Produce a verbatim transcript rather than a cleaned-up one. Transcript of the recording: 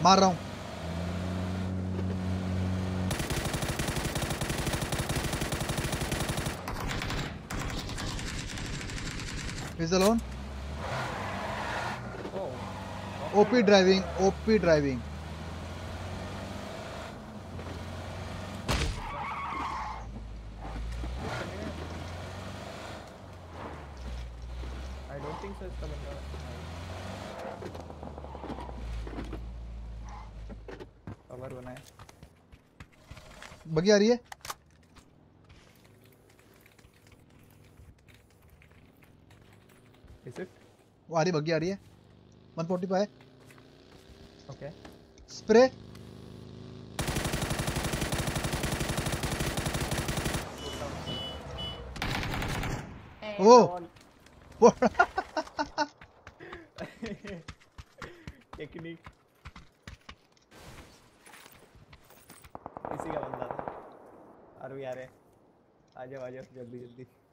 मार रहा हूँ। He's alone. Oh, O P driving, O P driving. I don't think so इसका बंदा कवर बना है। बगी आ रही है। Is it? वो आ रही, बगी आ रही है। one forty-five। Okay. स्प्रे। ओ टेक्निक इसी का बंदा था। और भी आ रहे, आ जाओ आ जाओ जल्दी जल्दी।